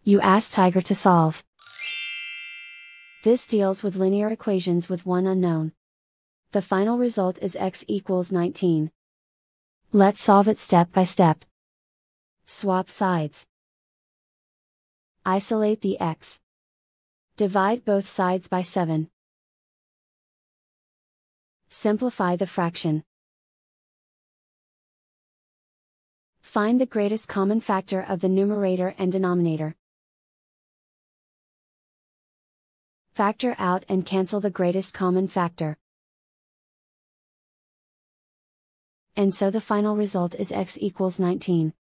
You ask Tiger to solve. This deals with linear equations with one unknown. The final result is x equals 19. Let's solve it step by step. Swap sides. Isolate the x. Divide both sides by 7. Simplify the fraction. Find the greatest common factor of the numerator and denominator. Factor out and cancel the greatest common factor. And so the final result is x equals 19.